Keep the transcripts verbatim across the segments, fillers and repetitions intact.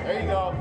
There you go.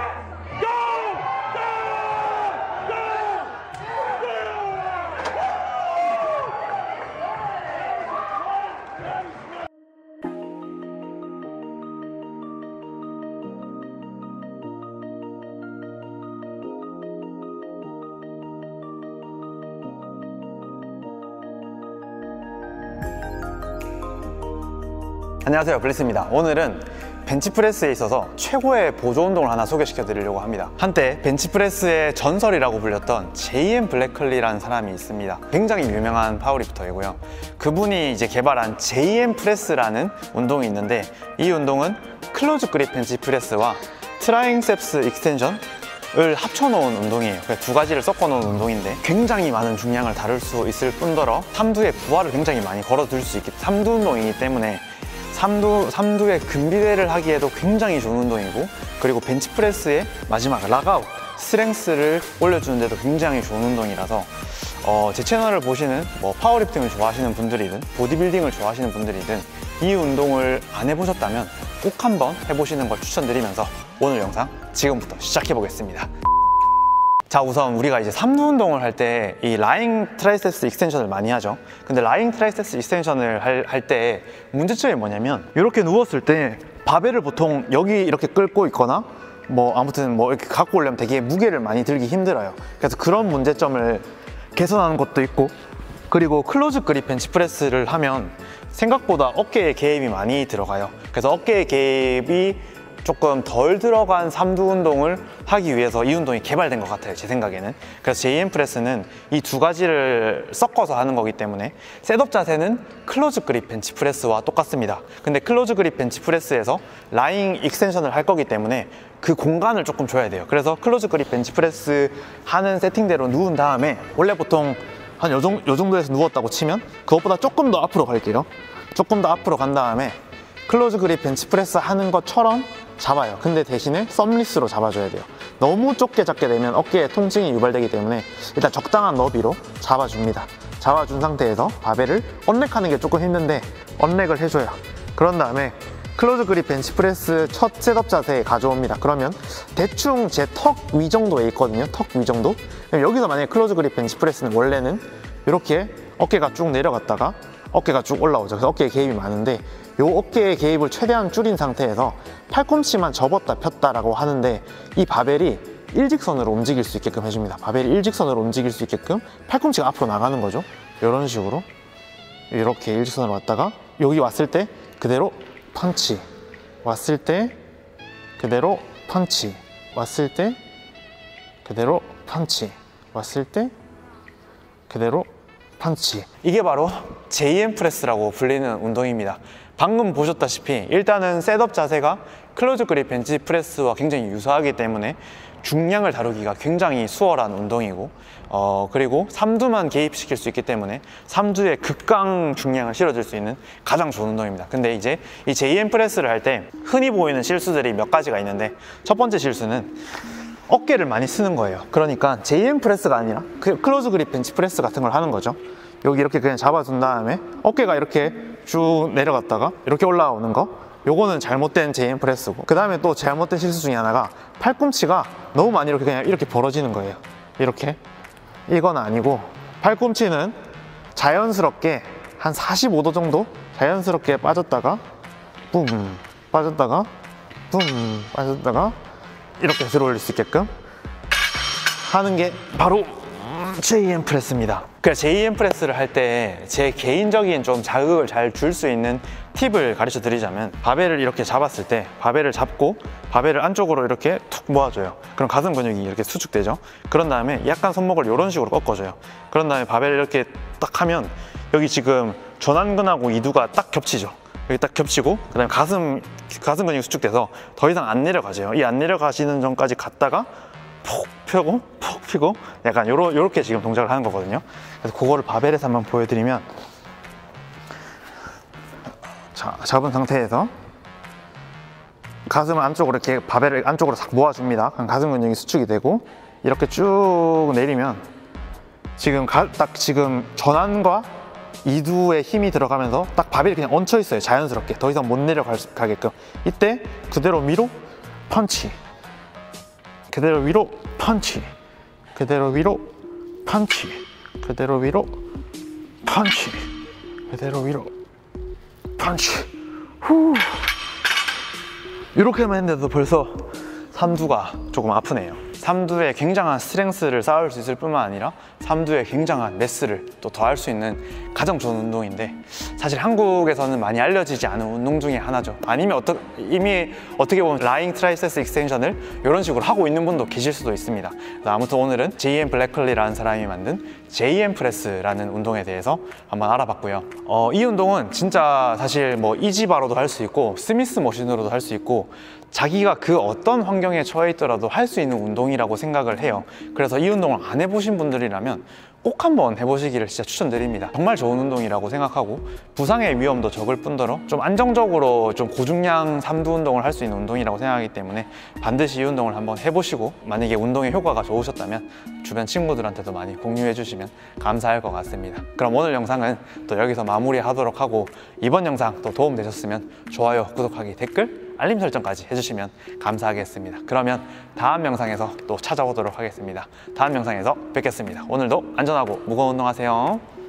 안녕하세요, 블리스입니다. 오늘은 벤치프레스에 있어서 최고의 보조 운동을 하나 소개시켜 드리려고 합니다. 한때 벤치프레스의 전설이라고 불렸던 제이엠 블래클리라는 사람이 있습니다. 굉장히 유명한 파워리프터이고요. 그분이 이제 개발한 제이엠 프레스라는 운동이 있는데, 이 운동은 클로즈 그립 벤치프레스와 트라이셉스 익스텐션 을 합쳐놓은 운동이에요. 두 가지를 섞어놓은 운동인데 굉장히 많은 중량을 다룰 수 있을 뿐더러 삼두의 부하를 굉장히 많이 걸어둘 수 있기, 삼두 운동이기 때문에 삼두, 삼두의 근비대를 하기에도 굉장히 좋은 운동이고, 그리고 벤치프레스의 마지막 락아웃, 스트렝스를 올려주는데도 굉장히 좋은 운동이라서 어, 제 채널을 보시는 뭐 파워리프팅을 좋아하시는 분들이든 보디빌딩을 좋아하시는 분들이든 이 운동을 안 해보셨다면 꼭 한번 해보시는 걸 추천드리면서 오늘 영상 지금부터 시작해 보겠습니다. 자, 우선 우리가 이제 삼두 운동을 할 때 이 라잉 트라이셉스 익스텐션을 많이 하죠. 근데 라잉 트라이셉스 익스텐션을 할 때 문제점이 뭐냐면, 이렇게 누웠을 때 바벨을 보통 여기 이렇게 끌고 있거나 뭐 아무튼 뭐 이렇게 갖고 오려면 되게 무게를 많이 들기 힘들어요. 그래서 그런 문제점을 개선하는 것도 있고, 그리고 클로즈 그립 벤치프레스를 하면 생각보다 어깨에 개입이 많이 들어가요. 그래서 어깨에 개입이 조금 덜 들어간 삼두 운동을 하기 위해서 이 운동이 개발된 것 같아요, 제 생각에는. 그래서 제이엠 프레스는 이 두 가지를 섞어서 하는 거기 때문에 셋업 자세는 클로즈 그립 벤치프레스와 똑같습니다. 근데 클로즈 그립 벤치프레스에서 라잉 익스텐션을 할 거기 때문에 그 공간을 조금 줘야 돼요. 그래서 클로즈 그립 벤치프레스 하는 세팅대로 누운 다음에, 원래 보통 한 요 정도, 요 정도에서 누웠다고 치면 그것보다 조금 더 앞으로 갈게요. 조금 더 앞으로 간 다음에 클로즈 그립 벤치프레스 하는 것처럼 잡아요. 근데 대신에 썸리스로 잡아줘야 돼요. 너무 좁게 잡게 되면 어깨에 통증이 유발되기 때문에 일단 적당한 너비로 잡아줍니다. 잡아준 상태에서 바벨을 언렉하는 게 조금 힘든데 언렉을 해줘요. 그런 다음에 클로즈 그립 벤치프레스 첫 셋업 자세에 가져옵니다. 그러면 대충 제 턱 위 정도에 있거든요. 턱 위 정도. 여기서 만약에 클로즈 그립 벤치프레스는 원래는 이렇게 어깨가 쭉 내려갔다가 어깨가 쭉 올라오죠. 그래서 어깨에 개입이 많은데, 이 어깨의 개입을 최대한 줄인 상태에서 팔꿈치만 접었다 폈다라고 하는데, 이 바벨이 일직선으로 움직일 수 있게끔 해줍니다. 바벨이 일직선으로 움직일 수 있게끔 팔꿈치가 앞으로 나가는 거죠. 이런 식으로 이렇게 일직선으로 왔다가 여기 왔을 때 그대로 펀치, 왔을 때 그대로 펀치, 왔을 때 그대로 펀치, 왔을 때 그대로 펀치. 이게 바로 제이엠 프레스라고 불리는 운동입니다. 방금 보셨다시피 일단은 셋업 자세가 클로즈 그립 벤치 프레스와 굉장히 유사하기 때문에 중량을 다루기가 굉장히 수월한 운동이고, 어, 그리고 삼두만 개입시킬 수 있기 때문에 삼두에 극강 중량을 실어줄 수 있는 가장 좋은 운동입니다. 근데 이제 이 제이엠 프레스를 할 때 흔히 보이는 실수들이 몇 가지가 있는데, 첫 번째 실수는 어깨를 많이 쓰는 거예요. 그러니까 제이엠 프레스가 아니라 클로즈 그립 벤치 프레스 같은 걸 하는 거죠. 여기 이렇게 그냥 잡아준 다음에 어깨가 이렇게 쭉 내려갔다가 이렇게 올라오는 거, 요거는 잘못된 제이엠 프레스고, 그 다음에 또 잘못된 실수 중에 하나가 팔꿈치가 너무 많이 이렇게 그냥 이렇게 벌어지는 거예요. 이렇게. 이건 아니고, 팔꿈치는 자연스럽게 한 사십오 도 정도 자연스럽게 빠졌다가 뿜 빠졌다가 뿜 빠졌다가 이렇게 들어 올릴 수 있게끔 하는 게 바로 제이엠 프레스입니다. 그래서 제이엠 프레스를 할 때 제 개인적인 좀 자극을 잘 줄 수 있는 팁을 가르쳐 드리자면, 바벨을 이렇게 잡았을 때 바벨을 잡고 바벨을 안쪽으로 이렇게 툭 모아줘요. 그럼 가슴 근육이 이렇게 수축되죠. 그런 다음에 약간 손목을 이런 식으로 꺾어줘요. 그런 다음에 바벨을 이렇게 딱 하면 여기 지금 전완근하고 이두가 딱 겹치죠. 여기 딱 겹치고, 그 다음에 가슴, 가슴 근육이 수축돼서 더 이상 안 내려가죠. 이 안 내려가시는 전까지 갔다가 푹 펴고 푹 피고, 약간 요러, 요렇게 지금 동작을 하는 거거든요. 그래서 그거를 바벨에서 한번 보여드리면, 자, 잡은 상태에서 가슴을 안쪽으로 이렇게 바벨을 안쪽으로 싹 모아줍니다. 그럼 가슴 근육이 수축이 되고 이렇게 쭉 내리면 지금 가, 딱 지금 전완과 이두에 힘이 들어가면서 딱 바벨이 그냥 얹혀 있어요. 자연스럽게 더 이상 못 내려가게끔. 이때 그대로 위로 펀치. 그대로 위로 펀치. 그대로 위로 펀치. 그대로 위로 펀치. 그대로 위로 펀치. 후. 이렇게만 했는데도 벌써 삼두가 조금 아프네요. 삼두에 굉장한 스트렝스를 쌓을 수 있을 뿐만 아니라 삼두에 굉장한 매스를 또 더할 수 있는 가장 좋은 운동인데, 사실 한국에서는 많이 알려지지 않은 운동 중에 하나죠. 아니면 어떠, 이미 어떻게 보면 라잉 트라이세스 익스텐션을 이런 식으로 하고 있는 분도 계실 수도 있습니다. 아무튼 오늘은 제이엠 블래클리라는 사람이 만든 제이엠 프레스라는 운동에 대해서 한번 알아봤고요. 어, 이 운동은 진짜 사실 뭐 이지바로도 할 수 있고 스미스 머신으로도 할 수 있고 자기가 그 어떤 환경에 처해 있더라도 할 수 있는 운동이라고 생각을 해요. 그래서 이 운동을 안 해보신 분들이라면 꼭 한번 해보시기를 진짜 추천드립니다. 정말 좋은 운동이라고 생각하고 부상의 위험도 적을 뿐더러 좀 안정적으로 좀 고중량 삼두 운동을 할 수 있는 운동이라고 생각하기 때문에 반드시 이 운동을 한번 해보시고, 만약에 운동의 효과가 좋으셨다면 주변 친구들한테도 많이 공유해 주시면 감사할 것 같습니다. 그럼 오늘 영상은 또 여기서 마무리하도록 하고, 이번 영상 또 도움 되셨으면 좋아요, 구독하기, 댓글, 알림 설정까지 해주시면 감사하겠습니다. 그러면 다음 영상에서 또 찾아오도록 하겠습니다. 다음 영상에서 뵙겠습니다. 오늘도 안전하고 무거운 운동하세요.